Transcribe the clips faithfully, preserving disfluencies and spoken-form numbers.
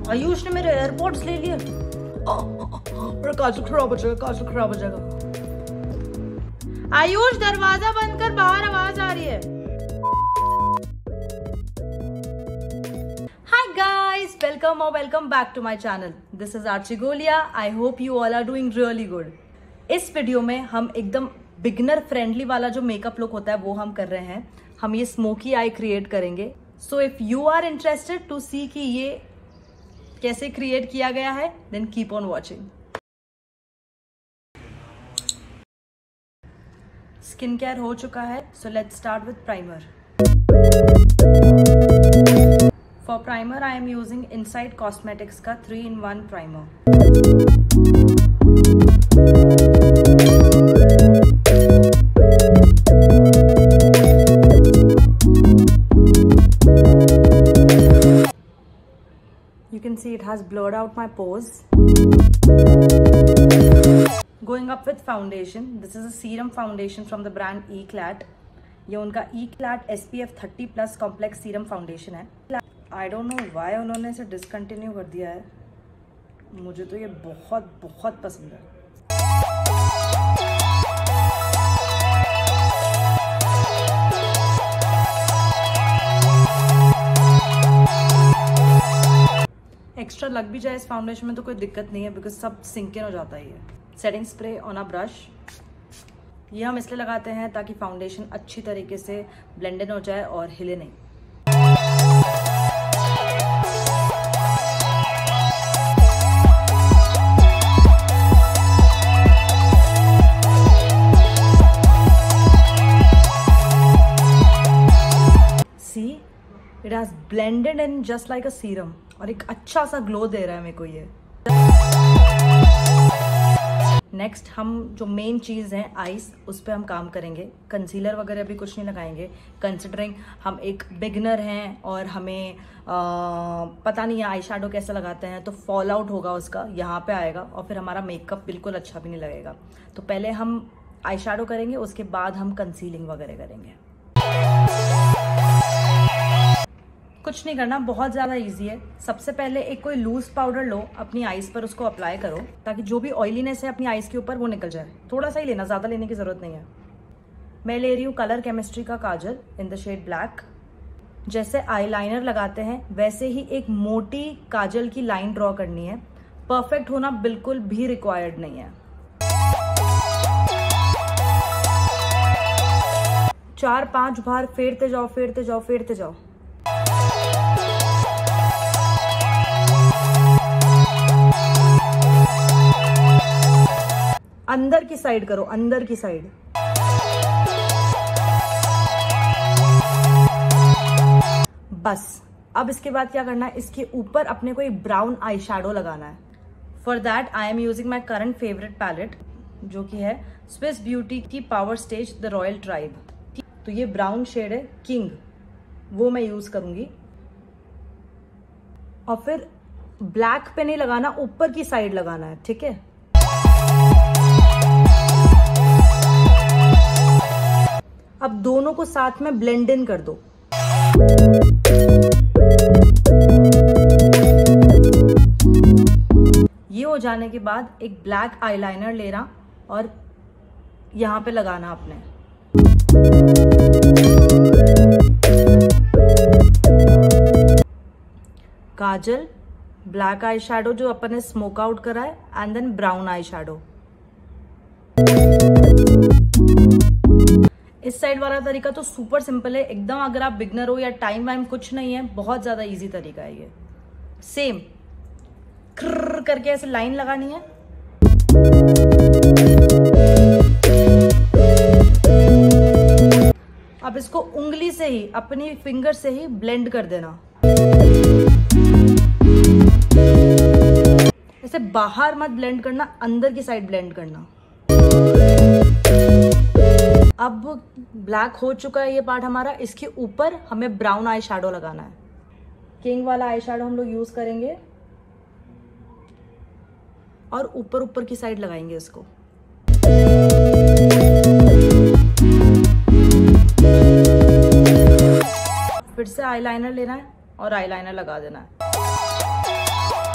आयुष ने मेरे एयरपोर्ट्स ले लिए। मेरा काजल खराब हो जाएगा, काजल खराब हो जाएगा। आयुष दरवाजा बंद कर, बाहर आवाज आ रही है। हाय गाइस, वेलकम और welcome back to my channel. This is Archi Goliya. I hope you all are doing really good. इस वीडियो में हम एकदम बिगनर फ्रेंडली वाला जो मेकअप लुक होता है वो हम कर रहे हैं। हम ये स्मोकी आई क्रिएट करेंगे। सो इफ यू आर इंटरेस्टेड टू सी कि ये कैसे क्रिएट किया गया है, then keep on watching. Skin care हो चुका है, so let's start with primer. For primer I am using Inside Cosmetics का three in one primer. You can see it has blurred out my pores. Going up with foundation. This is a serum foundation from the brand Eclat. ये उनका Eclat S P F thirty plus complex serum foundation है। I don't know why उन्होंने इसे discontinue कर दिया है। मुझे तो ये बहुत बहुत पसंद है। एक्स्ट्रा लग भी जाए इस फाउंडेशन में तो कोई दिक्कत नहीं है, बिकॉज सब सिंक इन हो जाता है। ये setting spray on a brush, ये हम इसलिए लगाते हैं ताकि फाउंडेशन अच्छी तरीके से ब्लेंड इन हो जाए और हिले नहीं। See, it has blended in just like a serum और एक अच्छा सा ग्लो दे रहा है मेरे को ये। नेक्स्ट हम जो मेन चीज़ है आईज, उस पर हम काम करेंगे। कंसीलर वगैरह भी कुछ नहीं लगाएंगे, कंसिडरिंग हम एक बिगनर हैं और हमें आ, पता नहीं है आई शैडो कैसे लगाते हैं, तो फॉल आउट होगा उसका, यहाँ पे आएगा और फिर हमारा मेकअप बिल्कुल अच्छा भी नहीं लगेगा। तो पहले हम आई शैडो करेंगे, उसके बाद हम कंसीलिंग वगैरह करेंगे। कुछ नहीं करना, बहुत ज़्यादा इजी है। सबसे पहले एक कोई लूज पाउडर लो, अपनी आईज पर उसको अप्लाई करो ताकि जो भी ऑयलीनेस है अपनी आईज के ऊपर वो निकल जाए। थोड़ा सा ही लेना, ज़्यादा लेने की ज़रूरत नहीं है। मैं ले रही हूँ कलर केमिस्ट्री का kajal in the shade black. जैसे आईलाइनर लगाते हैं वैसे ही एक मोटी काजल की लाइन ड्रॉ करनी है। परफेक्ट होना बिल्कुल भी रिक्वायर्ड नहीं है। चार पांच बार फेरते जाओ फेरते जाओ फेरते जाओ। अंदर की साइड करो, अंदर की साइड। बस अब इसके बाद क्या करना है, इसके ऊपर अपने को एक ब्राउन आई शैडो लगाना है। For that I am using my current favourite palette, जो कि है स्विस ब्यूटी की power stage the royal tribe. तो ये ब्राउन शेड है किंग, वो मैं यूज करूंगी। और फिर ब्लैक पे नहीं लगाना, ऊपर की साइड लगाना है, ठीक है। अब दोनों को साथ में ब्लेंड इन कर दो। ये हो जाने के बाद एक ब्लैक आईलाइनर लेना और यहां पे लगाना अपने। काजल, ब्लैक आई शैडो जो अपन ने स्मोक आउट करा है, and then brown eye shadow. इस साइड वाला तरीका तो सुपर सिंपल है एकदम। अगर आप बिगनर हो या टाइम वाइम कुछ नहीं है, बहुत ज्यादा इजी तरीका है ये। सेम क्र करके ऐसे लाइन लगानी है। अब इसको उंगली से ही, अपनी फिंगर से ही ब्लेंड कर देना। ऐसे बाहर मत ब्लेंड करना, अंदर की साइड ब्लेंड करना। अब ब्लैक हो चुका है ये पार्ट हमारा। इसके ऊपर हमें ब्राउन आई शैडो लगाना है। किंग वाला आई शैडो हम लोग यूज करेंगे और ऊपर ऊपर की साइड लगाएंगे इसको। फिर से आईलाइनर लेना है और आईलाइनर लगा देना है।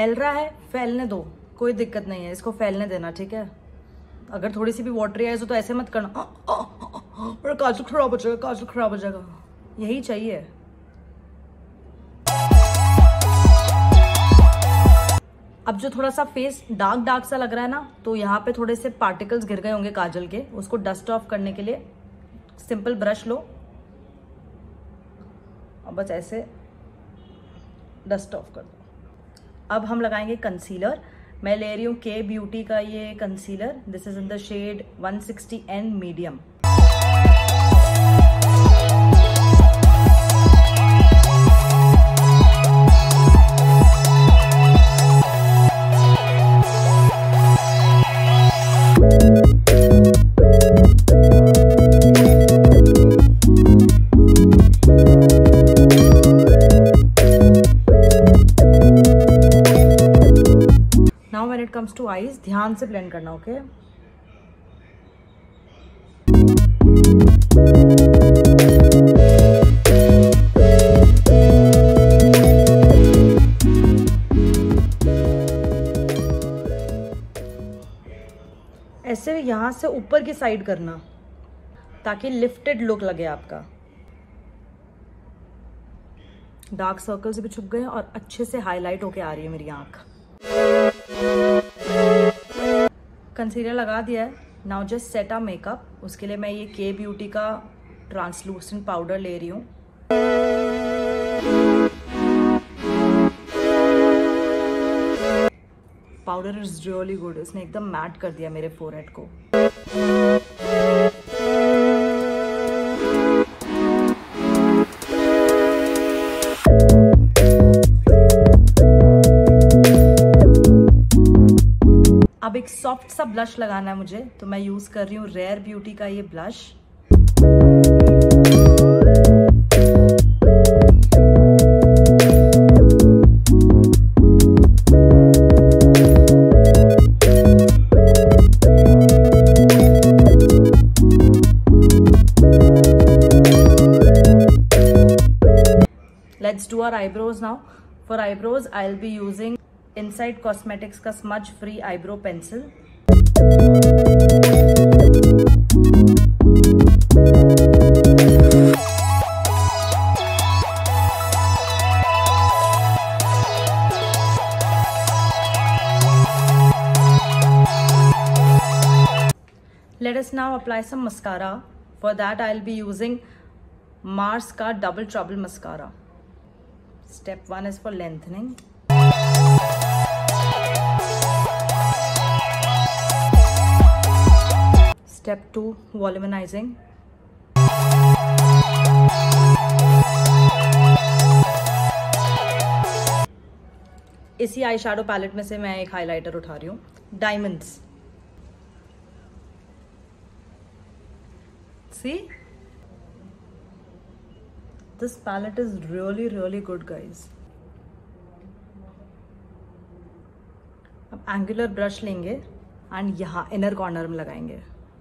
फैल रहा है, फैलने दो, कोई दिक्कत नहीं है, इसको फैलने देना, ठीक है। अगर थोड़ी सी भी वाटरी आइज हो तो ऐसे मत करना, और काजल खराब हो जाएगा, काजल खराब हो जाएगा, यही चाहिए। अब जो थोड़ा सा फेस डार्क डार्क सा लग रहा है ना, तो यहाँ पे थोड़े से पार्टिकल्स गिर गए होंगे काजल के, उसको डस्ट ऑफ करने के लिए सिंपल ब्रश लो और बस ऐसे डस्ट ऑफ कर दो। अब हम लगाएंगे कंसीलर। मैं ले रही हूँ के ब्यूटी का ये concealer, this is in the shade one sixty N medium. Now when it comes to eyes, ध्यान से ब्लेंड करना, ओके? ऐसे यहाँ से ऊपर की साइड करना ताकि लिफ्टेड लुक लगे आपका। डार्क सर्कल्स भी छुप गए और अच्छे से हाईलाइट होके आ रही है मेरी आंख। कंसीलर लगा दिया है, now just set a makeup. उसके लिए मैं ये के ब्यूटी का ट्रांसलूसेंट पाउडर ले रही हूँ। पाउडर इज रियली गुड, इसने एकदम मैट कर दिया मेरे फोरहेड को। अब एक सॉफ्ट सा ब्लश लगाना है मुझे, तो मैं यूज कर रही हूँ रेयर ब्यूटी का ये blush. Let's do our eyebrows now. For eyebrows, I'll be using Inside Cosmetics का smudge free eyebrow pencil. Let us now apply some mascara. For that, I'll be using Mars का Double Trouble mascara. Step one is for lengthening. Step two, volumizing. इसी eye shadow palette में से मैं एक highlighter उठा रही हूँ, diamonds. See? This palette is really really good guys. अब एंगुलर ब्रश लेंगे एंड यहाँ इनर कॉर्नर में लगाएंगे।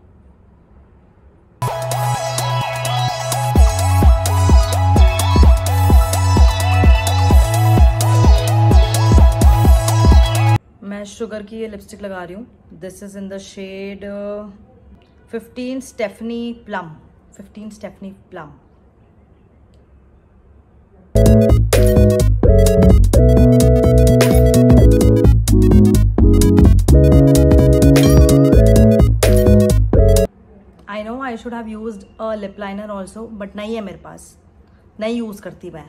मैं शुगर की ये लिपस्टिक लगा रही हूँ, this is in the shade fifteen Stephanie plum. Fifteen Stephanie plum. I know I should have used a lip liner also, but नहीं है मेरे पास, नहीं यूज करती मैं।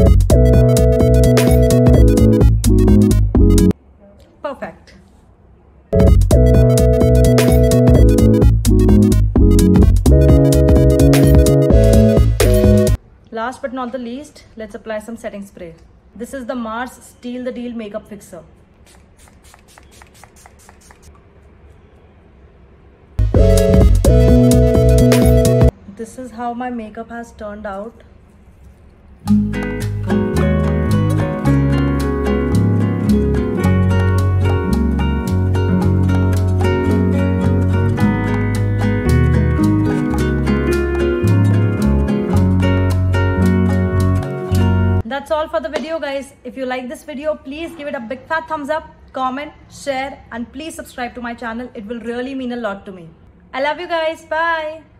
Perfect. Last but not the least, let's apply some setting spray. This is the Mars Steal the Deal Makeup Fixer. This is how my makeup has turned out. That's all for the video, guys. If you like this video, please give it a big fat thumbs up, comment, share, and please subscribe to my channel. It will really mean a lot to me. I love you guys. Bye.